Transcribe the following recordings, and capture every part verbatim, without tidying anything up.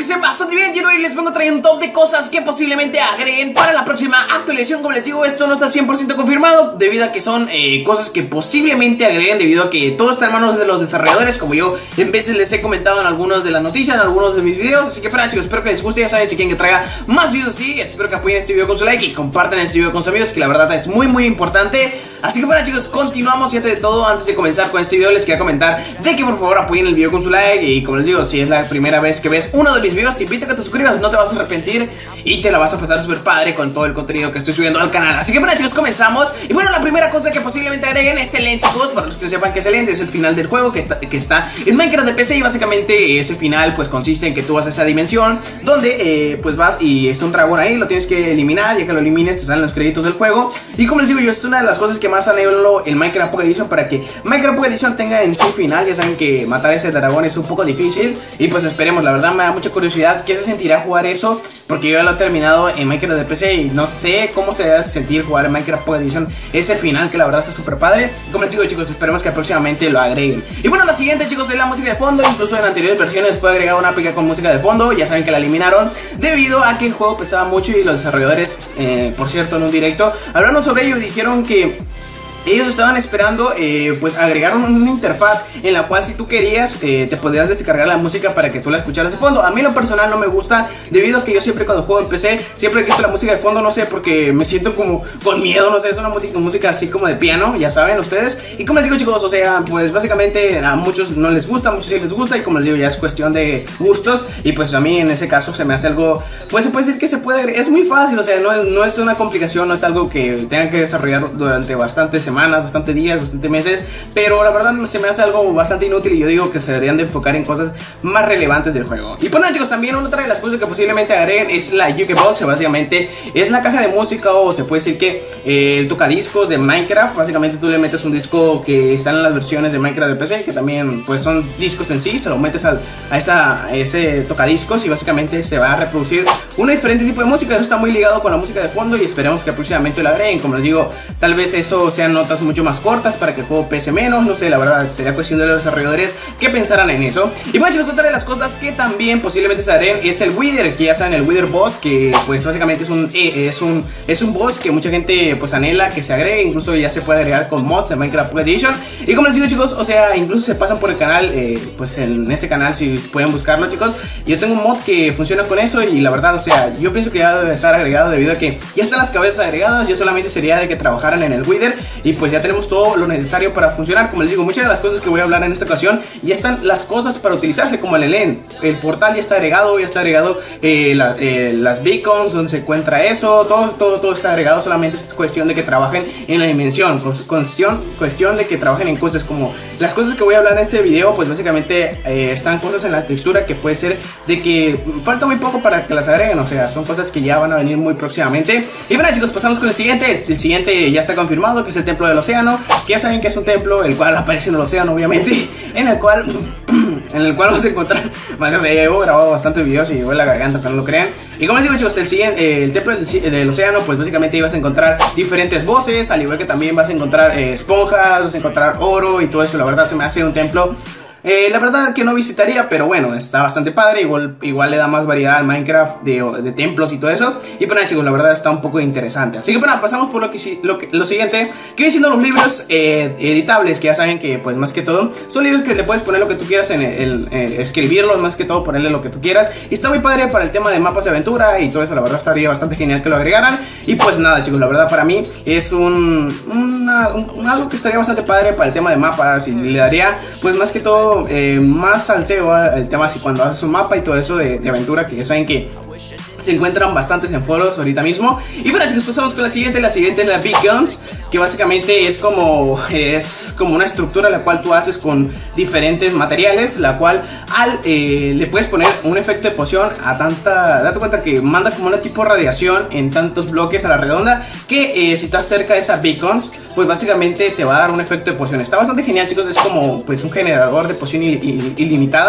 estén bastante bien. Y hoy les vengo trayendo un top de cosas que posiblemente agreguen para la próxima actualización. Como les digo, esto no está cien por ciento confirmado, debido a que son eh, cosas que posiblemente agreguen, debido a que todo está en manos de los desarrolladores, como yo en veces les he comentado en algunas de las noticias, en algunos de mis videos. Así que para chicos, espero que les guste. Ya saben, si quieren que traiga más videos así, espero que apoyen este video con su like y compartan este video con sus amigos, que la verdad es muy muy importante. Así que para chicos, continuamos. Y antes de todo, antes de comenzar con este video, les quería comentar de que por favor apoyen el video con su like. Y como les digo, si es la primera vez que ves uno de mis videos, te invito a que te suscribas, no te vas a arrepentir y te la vas a pasar súper padre con todo el contenido que estoy subiendo al canal. Así que bueno chicos, comenzamos. Y bueno, la primera cosa que posiblemente agreguen es el end, chicos. Para los que sepan que es el end, es el final del juego que, que está en Minecraft de P C. Y básicamente ese final pues consiste en que tú vas a esa dimensión donde eh, pues vas y es un dragón ahí, lo tienes que eliminar. Ya que lo elimines te salen los créditos del juego. Y como les digo yo, es una de las cosas que más anhelo el Minecraft Pocket Edition, para que Minecraft Pocket Edition tenga en su final. Ya saben que matar a ese dragón es un poco difícil y pues esperemos. La verdad me da mucha curiosidad qué se sentirá jugar eso, porque yo ya lo he terminado en Minecraft de P C y no sé cómo se debe sentir jugar en Minecraft Pocket Edition ese final, que la verdad está súper padre. Como les digo chicos, esperemos que próximamente lo agreguen. Y bueno, la siguiente chicos es la música de fondo. Incluso en anteriores versiones fue agregada una A P K con música de fondo. Ya saben que la eliminaron debido a que el juego pesaba mucho y los desarrolladores, eh, por cierto, en un directo hablaron sobre ello y dijeron que ellos estaban esperando, eh, pues agregaron una interfaz en la cual si tú querías, eh, te podías descargar la música para que tú la escucharas de fondo. A mí en lo personal no me gusta, debido a que yo siempre cuando juego en P C, siempre quito la música de fondo, no sé, porque me siento como con miedo, no sé, es una música, música así como de piano, ya saben ustedes. Y como les digo chicos, o sea, pues básicamente a muchos no les gusta, a muchos sí les gusta, y como les digo ya es cuestión de gustos. Y pues a mí en ese caso se me hace algo, pues se puede decir que se puede agregar, es muy fácil, o sea, no es, no es una complicación, no es algo que tengan que desarrollar durante bastantes semanas, bastante días, bastante meses, pero la verdad se me hace algo bastante inútil y yo digo que se deberían de enfocar en cosas más relevantes del juego. Y pues nada chicos, también otra de las cosas que posiblemente agreguen es la Jukebox. Básicamente es la caja de música, o se puede decir que eh, el tocadiscos de Minecraft. Básicamente tú le metes un disco que están en las versiones de Minecraft de P C, que también pues son discos en sí, se lo metes a, a, esa, a ese tocadiscos y básicamente se va a reproducir un diferente tipo de música. Eso está muy ligado con la música de fondo y esperemos que próximamente lo agreguen. Como les digo, tal vez eso sean notas mucho más cortas para que el juego pese menos, no sé, la verdad sería cuestión de los desarrolladores que pensaran en eso. Y bueno chicos, otra de las cosas que también posiblemente se harán es el Wither, que ya saben, el Wither Boss, que pues básicamente es un, eh, es un es un boss que mucha gente pues anhela que se agregue, incluso ya se puede agregar con mods en Minecraft Pocket Edition. Y como les digo chicos, o sea, incluso se pasan por el canal, eh, pues en este canal si pueden buscarlo chicos, yo tengo un mod que funciona con eso y la verdad, o sea, yo pienso que ya debe estar agregado, debido a que ya están las cabezas agregadas. Yo solamente sería de que trabajaran en el Wither y pues ya tenemos todo lo necesario para funcionar. Como les digo, muchas de las cosas que voy a hablar en esta ocasión ya están las cosas para utilizarse, como el E L E N. El portal ya está agregado, ya está agregado eh, la, eh, las beacons donde se encuentra eso, todo, todo, todo está agregado. Solamente es cuestión de que trabajen en la dimensión, cuestión, cuestión de que trabajen en cosas como las cosas que voy a hablar en este video. Pues básicamente eh, están cosas en la textura que puede ser de que falta muy poco para que las agreguen, o sea, son cosas que ya van a venir muy próximamente. Y bueno chicos, pasamos con el siguiente. El siguiente ya está confirmado, que es el Templo del Océano, que ya saben que es un templo el cual aparece en el océano, obviamente, en el cual en el cual vamos a encontrar, bueno, he grabado bastantes videos y me duele la garganta, que no lo crean. Y como les digo chicos, el, siguiente, eh, el templo del, del océano, pues básicamente ibas a encontrar diferentes voces, al igual que también vas a encontrar eh, esponjas, vas a encontrar oro y todo eso. La verdad se me hace un templo Eh, la verdad que no visitaría, pero bueno, está bastante padre. Igual, igual le da más variedad al Minecraft de, de templos y todo eso. Y pues nada chicos, la verdad está un poco interesante. Así que bueno, pasamos por lo, que, lo, que, lo siguiente, que vienen siendo los libros eh, editables. Que ya saben que pues más que todo son libros que le puedes poner lo que tú quieras en el, el, el escribirlos, más que todo ponerle lo que tú quieras. Y está muy padre para el tema de mapas de aventura y todo eso. La verdad estaría bastante genial que lo agregaran. Y pues nada chicos, la verdad para mí es un, una, un algo que estaría bastante padre para el tema de mapas. Y le daría pues más que todo Eh, más salseo el tema así cuando haces un mapa y todo eso de, de aventura, que ya saben que se encuentran bastantes en foros ahorita mismo. Y bueno chicos, pasamos con la siguiente. La siguiente es la Beacons, que básicamente es como es como una estructura la cual tú haces con diferentes materiales, la cual al eh, le puedes poner un efecto de poción a tanta, date cuenta que manda como una tipo de radiación en tantos bloques a la redonda, que eh, si estás cerca de esa Beacons, pues básicamente te va a dar un efecto de poción. Está bastante genial chicos, es como pues un generador de poción il il ilimitada.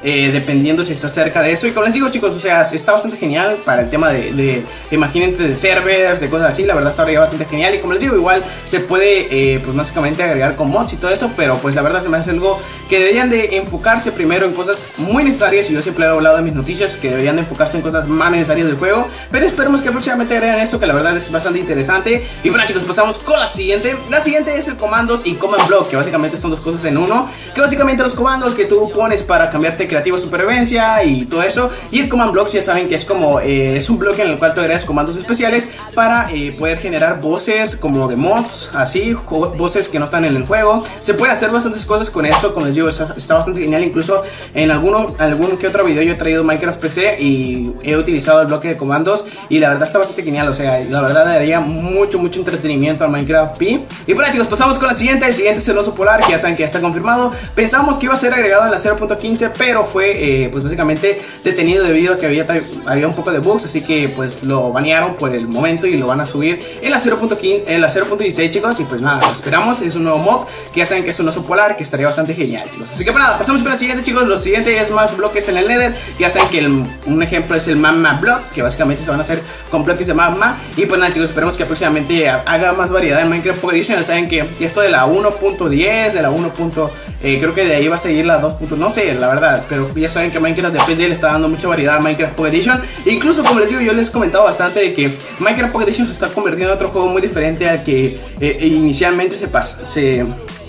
eh, dependiendo si está cerca de eso. Y como les digo, chicos, o sea, está bastante genial para el tema de, de, de imagínate, de servers, de cosas así. La verdad está ahora ya bastante genial. Y como les digo, igual se puede, eh, pues básicamente agregar con mods y todo eso. Pero pues la verdad se me hace algo que deberían de enfocarse primero en cosas muy necesarias. Y yo siempre he hablado en mis noticias que deberían de enfocarse en cosas más necesarias del juego. Pero esperemos que próximamente agreguen esto, que la verdad es bastante interesante. Y bueno, chicos, pasamos con la siguiente. La siguiente es el comandos y command block, que básicamente son dos cosas en uno. Que básicamente los comandos que tú pones para cambiarte creativo, supervivencia y todo eso. Y el command block ya saben que es como eh, es un bloque en el cual tú agregas comandos especiales para eh, poder generar voces como de mods, así, voces que no están en el juego. Se pueden hacer bastantes cosas con esto, como les digo, está, está bastante genial. Incluso en alguno, algún que otro video yo he traído Minecraft P C y he utilizado el bloque de comandos y la verdad está bastante genial. O sea, la verdad le daría mucho, mucho entretenimiento al Minecraft P. Y bueno, chicos, pasamos con la siguiente. El siguiente es el oso polar, que ya saben que ya está confirmado. Pensamos que iba a ser agregado en la cero punto quince, pero fue eh, pues básicamente detenido debido a que había, había un poco de bugs, así que pues lo banearon por el momento y lo van a subir en la cero punto dieciséis, chicos. Y pues nada, lo esperamos. Es un nuevo mob que ya saben que es un oso polar, que estaría bastante genial, chicos. Así que pues nada, pasamos con la siguiente, chicos. Lo siguiente es más bloques en el Nether. Ya saben que el, un ejemplo es el magma block, que básicamente se van a hacer con bloques de magma. Y pues nada, chicos, esperemos que próximamente haga más variedad en Minecraft Pocket Edition. Ya saben que esto de la uno punto diez, de la uno. Eh, creo que de ahí va a seguir la dos. No sé, la verdad, pero ya saben que Minecraft de P C le está dando mucha variedad a Minecraft Pocket Edition. Incluso, como les digo, yo les he comentado bastante de que Minecraft Pocket Edition se está convirtiendo en otro juego muy diferente al que eh, inicialmente se pasó, se,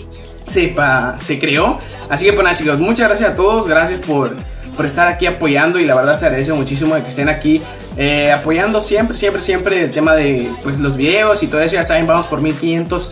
se, pa, se creó. Así que pues nada, chicos, muchas gracias a todos, gracias por, por estar aquí apoyando, y la verdad se agradece muchísimo de que estén aquí eh, apoyando siempre, siempre, siempre el tema de pues los videos y todo eso. Ya saben, vamos por mil quinientos.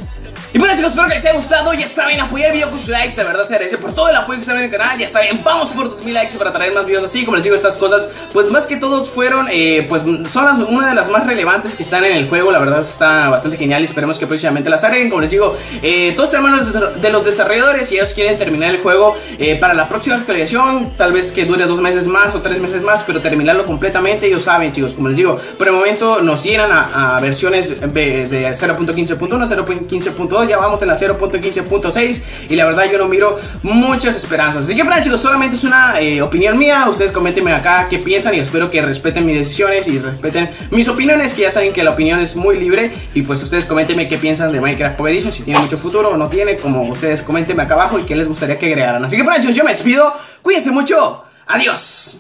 Y bueno, chicos, espero que les haya gustado. Ya saben, apoyar el video con sus likes, la verdad se agradece por todo el apoyo que están en el canal. Ya saben, vamos por dos mil likes para traer más videos así. Como les digo, estas cosas, pues más que todo fueron, eh, pues son las, una de las más relevantes que están en el juego. La verdad está bastante genial y esperemos que próximamente las agreguen. Como les digo, eh, todos están en manos de los desarrolladores y ellos quieren terminar el juego eh, para la próxima actualización. Tal vez que dure dos meses más o tres meses más, pero terminarlo completamente. Ellos saben, chicos, como les digo, por el momento nos llenan a, a versiones de, de cero punto quince punto uno, cero punto quince punto dos. Ya vamos en la cero punto quince punto seis y la verdad yo no miro muchas esperanzas. Así que bueno, chicos, solamente es una eh, opinión mía. Ustedes coméntenme acá qué piensan y espero que respeten mis decisiones y respeten mis opiniones, que ya saben que la opinión es muy libre. Y pues ustedes coméntenme qué piensan de Minecraft Pocket Edition, si tiene mucho futuro o no tiene, como ustedes coméntenme acá abajo y qué les gustaría que agregaran. Así que bueno, chicos, yo me despido, cuídense mucho, adiós.